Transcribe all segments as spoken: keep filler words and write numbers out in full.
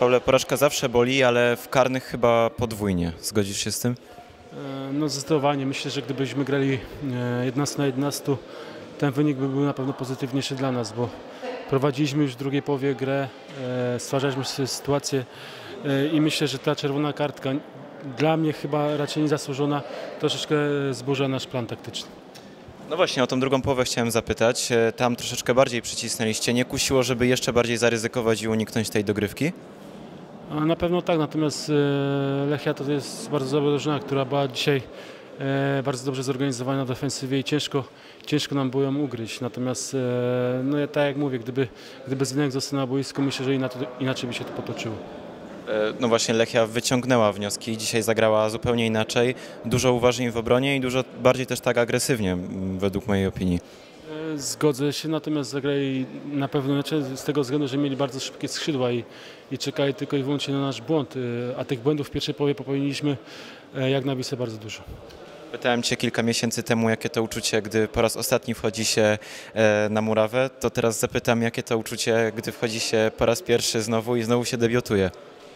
Pawle, porażka zawsze boli, ale w karnych chyba podwójnie. Zgodzisz się z tym? No zdecydowanie. Myślę, że gdybyśmy grali jedenaście na jedenaście, ten wynik by był na pewno pozytywniejszy dla nas, bo prowadziliśmy już w drugiej połowie grę, stwarzaliśmy sobie sytuację i myślę, że ta czerwona kartka dla mnie chyba raczej niezasłużona, troszeczkę zburza nasz plan taktyczny. No właśnie, o tą drugą połowę chciałem zapytać. Tam troszeczkę bardziej przycisnęliście. Nie kusiło, żeby jeszcze bardziej zaryzykować i uniknąć tej dogrywki? Na pewno tak, natomiast Lechia to jest bardzo dobra drużyna, która była dzisiaj bardzo dobrze zorganizowana w defensywie i ciężko, ciężko nam było ją ugryźć. Natomiast, no ja tak jak mówię, gdyby, gdyby Zdenek został na boisku, myślę, że inaczej, inaczej by się to potoczyło. No właśnie, Lechia wyciągnęła wnioski, dzisiaj zagrała zupełnie inaczej, dużo uważniej w obronie i dużo bardziej też tak agresywnie, według mojej opinii. Zgodzę się, natomiast zagrali na pewno inaczej z tego względu, że mieli bardzo szybkie skrzydła i, i czekali tylko i wyłącznie na nasz błąd, a tych błędów w pierwszej połowie popełniliśmy jak na Wisłę bardzo dużo. Pytałem Cię kilka miesięcy temu, jakie to uczucie, gdy po raz ostatni wchodzi się na murawę, to teraz zapytam, jakie to uczucie, gdy wchodzi się po raz pierwszy znowu i znowu się debiutuje.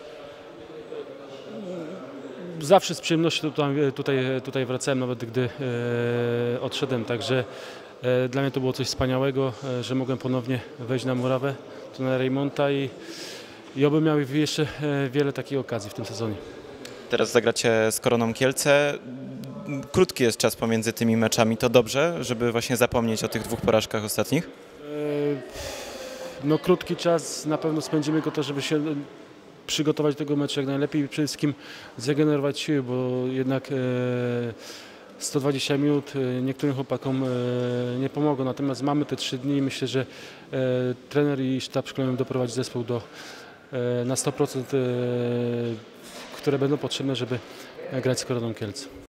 Zawsze z przyjemnością tutaj, tutaj, tutaj wracałem, nawet gdy e, odszedłem, także e, dla mnie to było coś wspaniałego, e, że mogłem ponownie wejść na murawę, tu na Rejmonta i, i oby miał jeszcze e, wiele takich okazji w tym sezonie. Teraz zagracie z Koroną Kielce. Krótki jest czas pomiędzy tymi meczami, to dobrze, żeby właśnie zapomnieć o tych dwóch porażkach ostatnich? E, no krótki czas, na pewno spędzimy go to, żeby się przygotować do tego meczu jak najlepiej i przede wszystkim zregenerować siły, bo jednak e, sto dwadzieścia minut e, niektórym chłopakom e, nie pomogą. Natomiast mamy te trzy dni i myślę, że e, trener i sztab szkoleniowy doprowadzi zespół do, e, na sto procent, e, które będą potrzebne, żeby grać z Koroną Kielce.